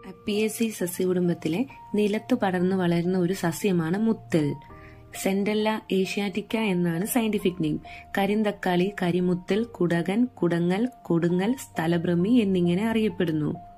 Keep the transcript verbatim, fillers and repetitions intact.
അപ്പിയേസി സസ്യകുടുംബത്തിലെ നിലത്തു പടർന്നു വളരുന്ന ഒരു സസ്യമാണ് മുത്തൽ. സെന്റല്ല ഏഷ്യാറ്റിക്ക എന്നാണ് സയന്റിഫിക് നെയിം. കരിന്തക്കാളി, കരിമുത്തൽ, കുടകൻ, കുടങ്ങൽ, കൊടുങ്ങൽ, സ്ഥലഭ്രമി എന്നിങ്ങനെ അറിയപ്പെടുന്നു.